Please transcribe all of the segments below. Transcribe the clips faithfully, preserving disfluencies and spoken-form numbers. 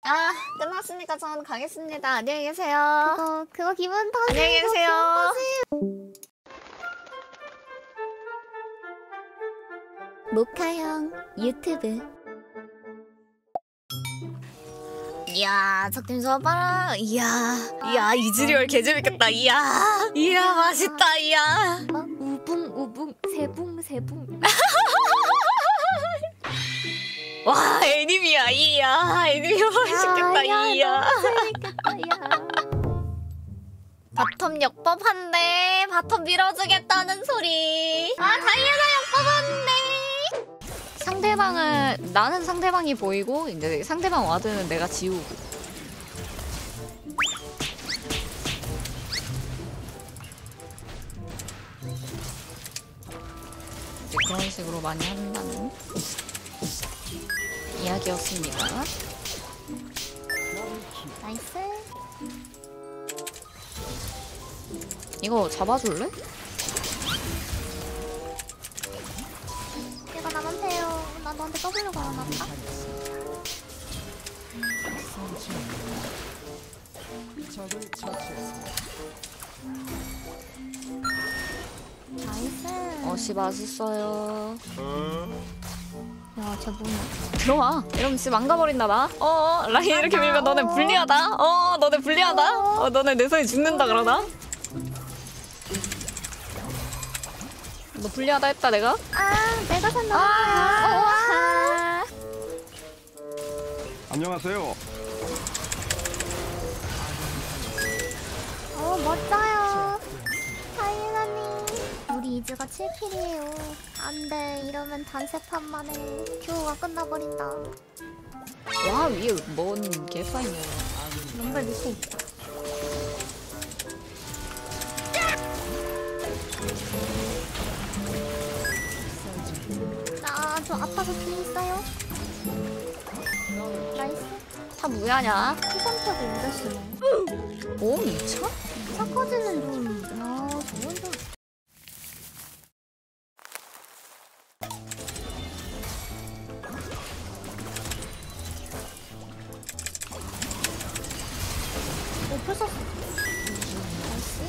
아, 끝났으니까 전 가겠습니다. 안녕히 계세요. 그거 그거 기분 탓이. 안녕히 계세요. 모카형 유튜브. 이야, 석팀 수업 봐라. 이야, 이야, 이즈리얼 개재밌겠다. 이야, 이야, 맛있다. 이야. 어? 우붕 우붕 세붕 세붕. 와, 애니미야. 이야, 애니미야 맛있겠다. 이야. 재밌겠다. 야. 바텀 역법한데 바텀 밀어주겠다는 소리. 아, 다이애나 역법한데. 상대방을 나는 상대방이 보이고 이제 상대방 와드는 내가 지우고. 이제 그런 식으로 많이 한다는 이야기였습니다. 나이스. 이거 잡아줄래? 내가 남한테요. 나 너한테 W 걸어놨다. 나이스. 어시 맛있어요. 야, 쟤 뭐냐? 들어와. 이러면 집 망가버린다 나. 어, 라인 이렇게 밀면 너네 불리하다. 어, 너네 불리하다. 어, 너네 내 손에 죽는다 그러나? 너 불리하다 했다 내가? 아, 내가 산다. 아, 안녕하세요. 어, 멋져요. 다이애나님. 우리 이즈가 칠 킬이에요. 안 돼. 이러면 단세판 만에 듀오가 끝나버린다. 와, 위에 뭔 개파이냐. 럼블 밑에 있다. 나 저 아파서 뒤에 있어요. 나이스. 다 무야냐? 피선택을 오래 쓰네. 오, 미쳐? 사커즈는 좀, 아, 저건 좀. 오, 벌써. 나이스.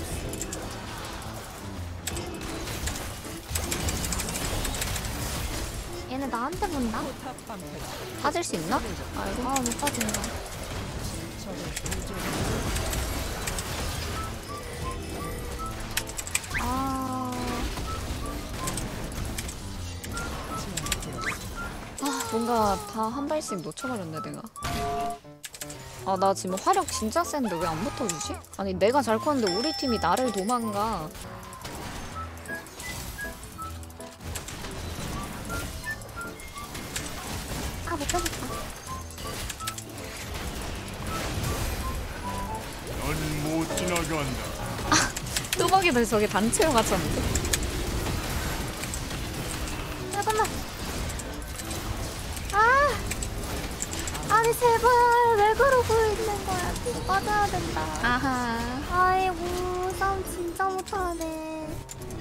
얘네 나한테 본다? 빠질 수 있나? 아이고. 아, 못 빠진다. 아, 아, 뭔가 다 한 발씩 놓쳐버렸네 내가. 아, 나 지금 화력 진짜 센데 왜 안 붙어주지? 아니, 내가 잘 컸는데 우리 팀이 나를 도망가. 아, 못 빠졌다. 넌 못 지나간다. 뚜벅이들 저기 단체로 갇혔는데. 잠깐만. 아! 아니, 제발. 왜 그러고 있는 거야. 뒤로 빠져야 된다. 아하. 아이고, 싸움 진짜 못하네.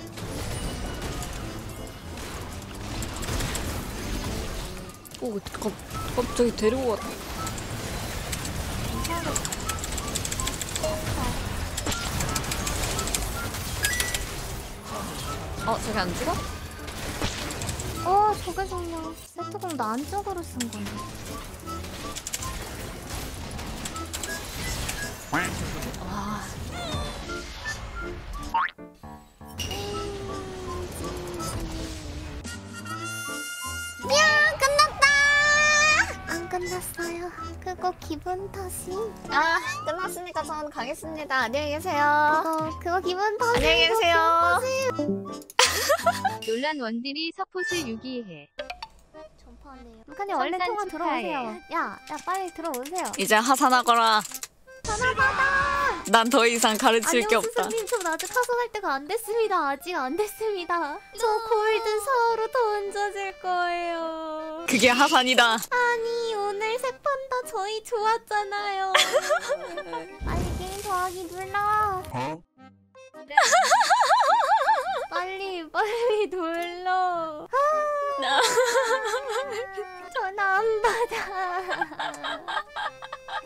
오, 갑, 갑자기 데리고 왔다. 어, 저기 안 죽어? 어, 저게 정말 세트공 나 안쪽으로 쓴 거네. 아, 야, 끝났다! 안 끝났어요. 그거 기분 탓이. 아, 끝났으니까 전 가겠습니다. 안녕히 계세요. 그거, 그거 기분 탓이. 안녕히 계세요. 놀란 원딜이 서폿을 유기해. 전파네요. 북한이 얼른 통화 축하해. 들어오세요. 야, 야, 빨리 들어오세요. 이제 하산하거라. 전화 받아! 난 더 이상 가르칠 게 안녕, 없다. 스승님. 전 아직 하산할 때가 안 됐습니다. 아직 안 됐습니다. 저 골드 서로 던져줄 거예요. 그게 하산이다. 아니, 오늘 세 판 다 저희 좋았잖아요. 빨리 게임 더하기 눌러. 어? 빨리, 빨리 눌러. 전화 안 받아.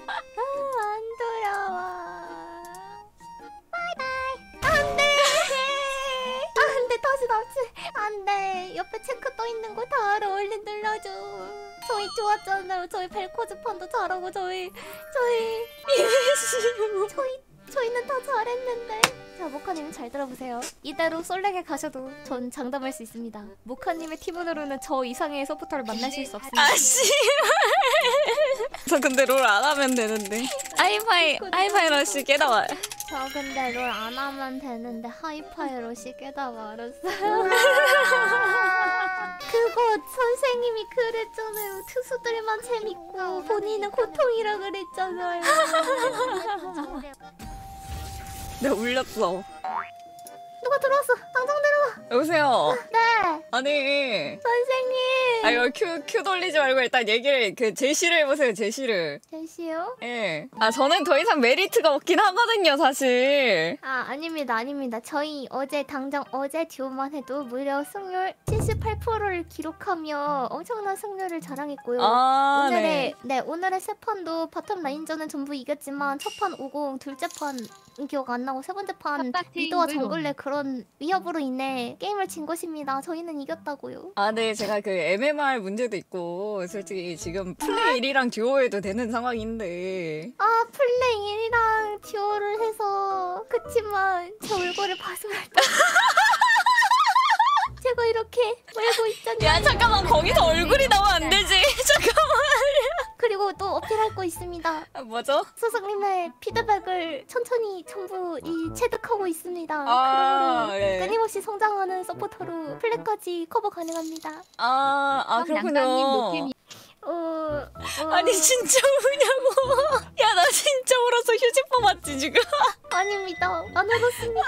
있는 거 다 알아. 얼른 눌러줘. 저희 좋았잖아요. 저희 벨코즈 판도 잘하고 저희 저희 저희 저희는 다 잘했는데. 자, 모카님 잘 들어보세요. 이대로 솔랭에 가셔도 전 장담할 수 있습니다. 모카님의 팀원으로는 저 이상의 서포터를 만나실 수 없습니다. 아 씨발. 저 근데 롤 안 하면 되는데. 하이파이 하이파이 러시 깨다와. 저 근데 롤 안 하면 되는데 하이파이로시 깨다 말았어요. 그거 선생님이 그랬잖아요. 투수들만 재밌고 본인은 고통이라 그랬잖아요. 내가 울렸어. 누가 들어왔어. 당장 들어와. 여보세요. 네. 아니. 선생님. 아 이거 큐, 큐 돌리지 말고 일단 얘기를 그 제시를 해보세요. 제시를. 제시요? 예. 아 저는 더 이상 메리트가 없긴 하거든요 사실. 아 아닙니다 아닙니다. 저희 어제 당장 어제 듀오만 해도 무려 승률 칠십팔 퍼센트를 기록하며 엄청난 승률을 자랑했고요. 아 오늘의 네. 네 오늘의 세 판도 바텀 라인전은 전부 이겼지만 첫 판 오공, 둘째 판 기억 안 나고 세 번째 판 미드와 정글의 그런 위협으로 인해 게임을 진 것입니다. 저희는 이겼다고요. 아 네 제가 그 엠엠알 문제도 있고 솔직히 지금 플레이 일이랑 듀오해도 되는 상황인데. 아 플레이 일이랑 듀오를 해서 그치만 제 얼굴을 봐서 말다. 제가 이렇게 말고 있잖아요. 야 잠깐만 거기서 얼굴이 나오면 안 되지. 잠깐만. 그리고 또 어필할 거 있습니다. 아, 뭐죠? 소속님의 피드백을 천천히 전부 이 체득하고 있습니다. 아, 그러므로 네. 끊임없이 성장하는 서포터로 플랫까지 커버 가능합니다. 아, 아 그렇군요. 어, 어... 아니 진짜 우냐고. 야 나 진짜 울어서 휴지 뽑았지 지금. 아닙니다. 안 울었습니다.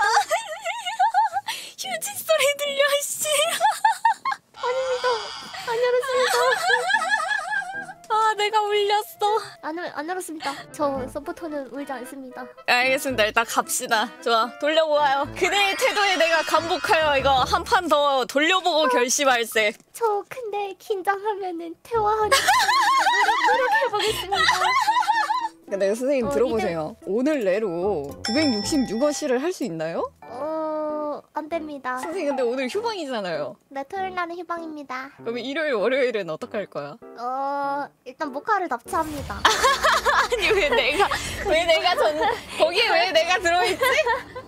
휴지 소리 들려 씨. 아닙니다. 안 울었습니다. 아 내가 울렸어. 안, 울, 안 울었습니다. 저 서포터는 울지 않습니다. 알겠습니다. 일단 갑시다. 좋아 돌려보아요. 그대의 태도에 내가 감복하여 이거 한 판 더 돌려보고 결심할세. 저 근데 긴장하면은 퇴화하는 노력, 노력해보겠습니다. 근데 선생님 어, 들어보세요. 오늘 내로 구백육십육 어시를 할 수 있나요? 어... 안 됩니다. 선생님 근데 오늘 휴방이잖아요. 네, 토요일 날은 희망입니다. 그럼 일요일 월요일은 어떡할 거야? 어... 일단 모카를 납치합니다. 아니 왜 내가 왜 내가 전 거기에 왜 내가 들어있지?